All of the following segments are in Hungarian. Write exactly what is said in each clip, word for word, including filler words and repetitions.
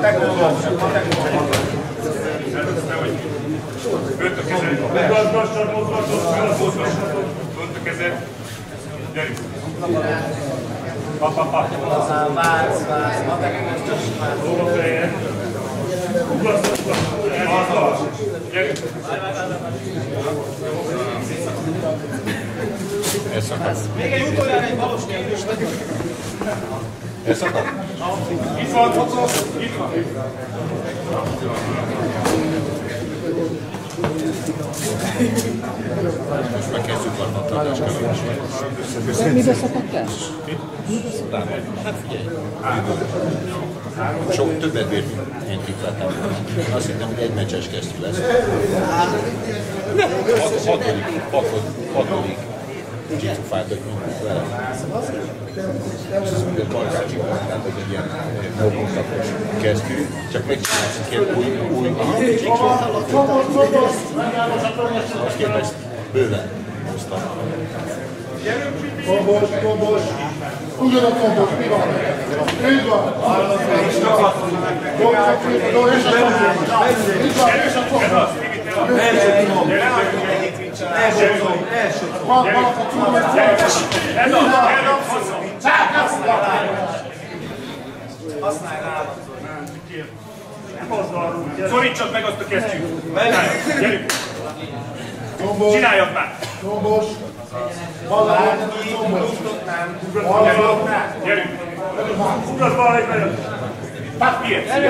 matek utolsó, matek utolsó. Önt a kezed. Mozgasd, mozgasd, mozgasd. Önt a kezed. Gyerünk. Pap, pap, pap. Aztán vársz, vársz, matek utolsó. Óra fejed. Ugrasz, ugrasz. Gyerünk. Ez szakad. Még egy utoljára egy valós kérdést. Ez szakad? Itt van, itt van. Most megkezdjük a tartás követését. Mibe szakadtál? Hát figyelj. Sok többet bírt, én itt lettem volna. Azt hittem, hogy egy meccses kezdő lesz. Hatodik, hatodik, hatodik. JitsuFight-ot nyomtuk vele. És azt mondja, hogy Balkácsikon, tehát hogy egy ilyen mókonszakos kezdő, csak megcsinálsz egy ilyen új, új JitsuFight-ot. Azt képest bőven hoztam. Kombos, kombos! Ugyan a kombos, mi van? Így van! És a kombos! Így van! És a kombos! Első tudom. Első tudom. Első tudom. Ez az, Használj rá! nem azzal rúg. Szorítsad meg azt a kesztyűt. Gyerünk. Csináljad már. Kombos! Bárki, ugrott nem. Gyerünk. Gyerünk. Ugrasz valahogy nagyon. Hát miért? Ez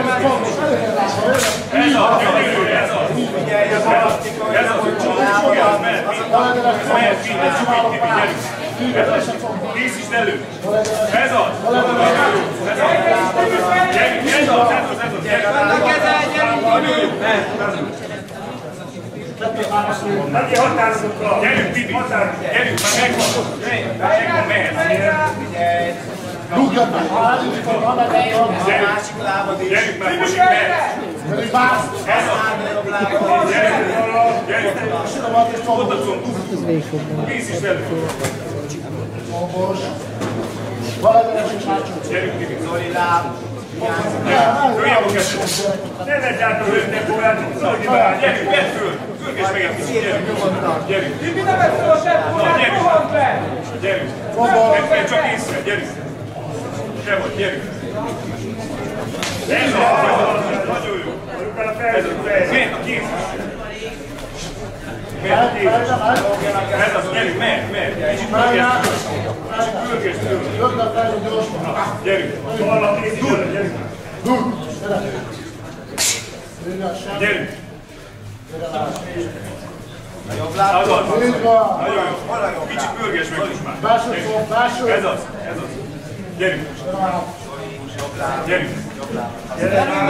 az, gyönyörű, ez az. Figyelj, az alaptika, Ez az, hogy csinálod, mert mehet minden, csak itt gyerünk. Ez az, nézz is elő. Ez az. Ez az. Gyerünk, ez az, ez az, ez az. Gyerünk. Neki határozottra. Gyerünk, Tibi. Gyerünk, már megvan. Megvan, mehet. Figyelj! Rúgjad meg! A másik lábad is. Gyerünk már, most mehet. Ez az. Gyerünk, gyerünk. Ott a comb. Nézz is elő. Kombos! Valadeles és hátsó. Gyerünk, Tibi. Zoli láb. Följebb a kettőt. Ne vedd át a hőtempóját, Zoli vár. Gyerünk, vedd föl. Fölgess meg egy kicsit, gyerünk. Gyerünk. Tibi, ne vedd föl a tempóját, rohant be! Gyerünk. Meg csak észre, gyerünk. Se vagy, gyerünk. Ez az, nagyon jó. Ez az, mehet a kéz. Mehet a kéz. Ez az, gyerünk, mehet, mehet. Kicsit fölgess föl. Kicsit fölgess föl. Rögtön fejlő gyorsan. Gyerünk. Tovább a kéz, gyerünk. Gyerünk. Jobb láb. Az az. Így van. Nagyon jó. Kicsit pörgess meg most már. Belső szó, belső. Ez az, ez az. Gyerünk. Jobb láb. Gyerünk. Jobb láb. Gyerünk.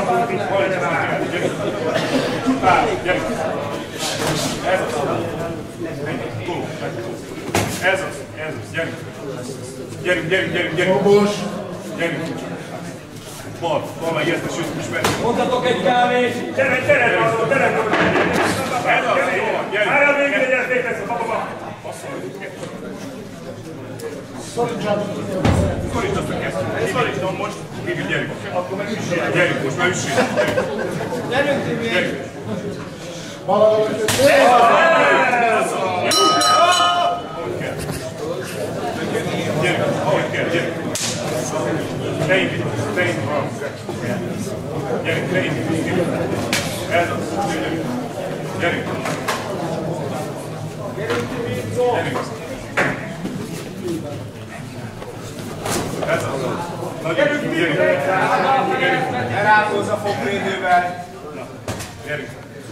Gyerünk. Ez az. Ez az, ez az. Gyerünk. Gyerünk, gyerünk, gyerünk, gyerünk. Kombos! Gyerünk. Bal, bal meg ezt a süt ismerjük. Mondhatok egy kávét! Gyere, gyere, gyere, gyere, ez az, jó van, gyerünk. Várjál végül, hogy ezt végtesz, bababa. Szorítsad! Szorítsd azt a kezdőt. Szorítom most, végül gyerünk. Akkor meg üssél. Gyerünk, most már üssél. Gyerünk, Tibi! Gyerünk. Valadeles és Gyerünk, ahogy kell, gyerünk. Ne indíts, ne indíts. Gyerünk, ne indíts. Ez az, gyerünk. Gyerünk. Gyerünk. Ez az. Nagyon jó, gyerünk. Elrágózz a fogvédővel. Gyerünk.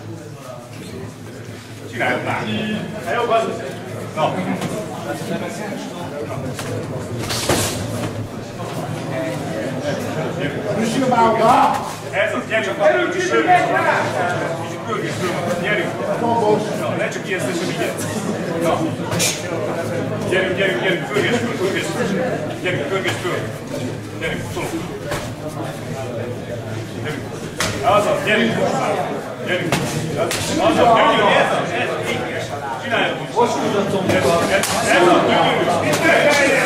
Csináljad már. Jobb az. Na. Ez az, gyerünk, gyerünk, kicsit pörgés föl. Kicsit pörgés föl. Gyerünk. Na, ne csak ijesztesz, hogy vigyedsz. Na. Gyerünk, gyerünk, gyerünk, pörgés föl, pörgés föl. Gyerünk, pörgés föl. Gyerünk, szólok. Gyerünk. Azaz, gyerünk. Gyerünk. Azaz, gyerünk, ez az, ez az. Csináljuk. Most húzzatom meg a... Ez az, gyerünk.